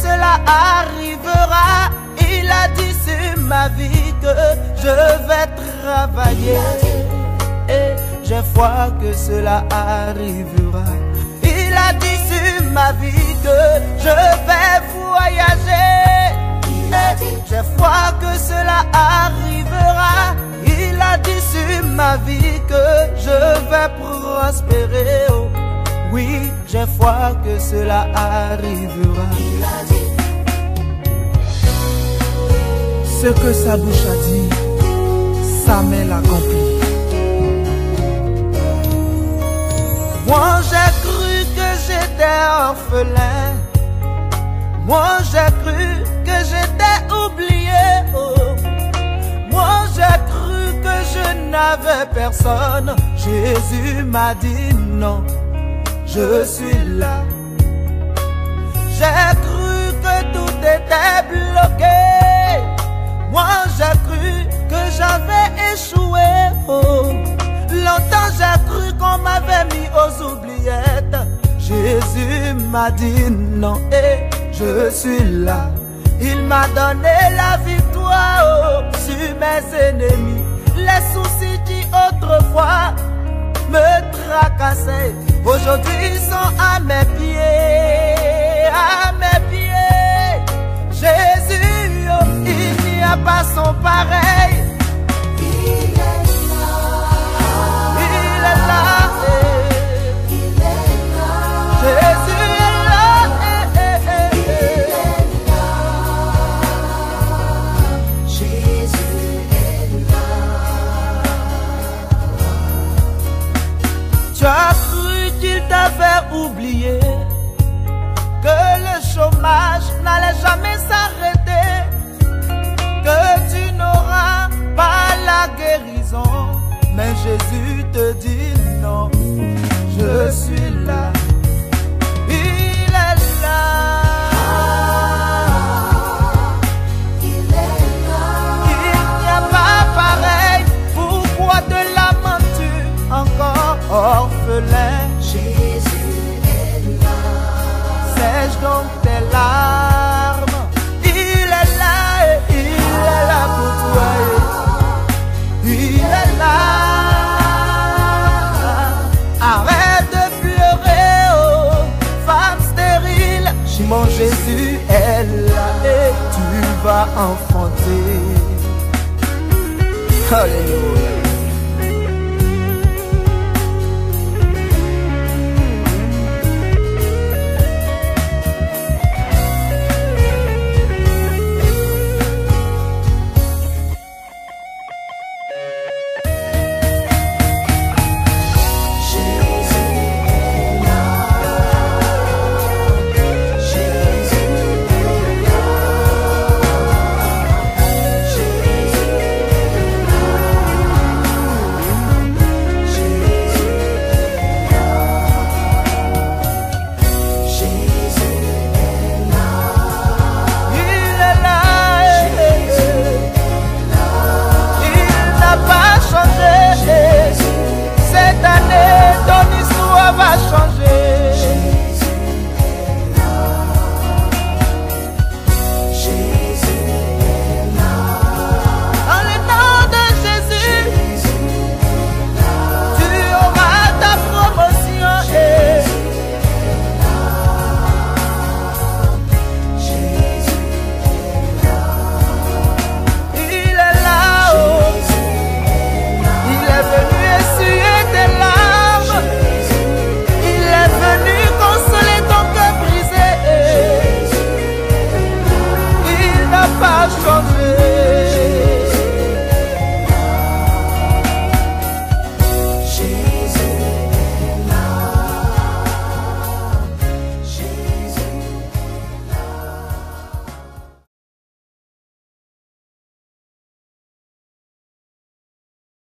cela arrivera. Il a dit sur ma vie que je vais travailler. Et j'ai foi que cela arrivera. Il a dit sur ma vie que je vais voyager. J'ai foi que cela arrivera. Il a dit sur ma vie que je vais prospérer. Oh, oui, j'ai foi que cela arrivera. Il a dit ce que sa bouche a dit, sa main l'accomplit. Moi j'ai cru que j'étais orphelin. Moi j'ai cru que j'étais oublié. Oh. Moi j'ai cru que je n'avais personne. Jésus m'a dit non, je suis là. J'ai cru que tout était bloqué. Moi j'ai cru que j'avais échoué. Oh. Longtemps j'ai cru qu'on m'avait mis aux oubliettes. Jésus m'a dit non et je suis là. Il m'a donné la victoire oh, sur mes ennemis. Les soucis qui autrefois me tracassaient, aujourd'hui sont à mes pieds, à mes pieds. Jésus, oh, il n'y a pas son pareil. Il est là, il est là. Jésus est là, il est là. Jésus est là. Tu as cru qu'il t'avait oublié, que le chômage n'allait jamais s'arrêter, que tu n'auras pas la guérison. Mais Jésus te dit non, je suis là. Il est là. Il est là. Il n'y a pas pareil. Pourquoi te lamentes-tu encore, orphelin? Jésus est là. Sèche donc tes larmes. Il est là et il est là pour toi. Il est là. Arrête de pleurer, oh, femme stérile. Mon Jésus est là et tu vas enfanter. Alléluia.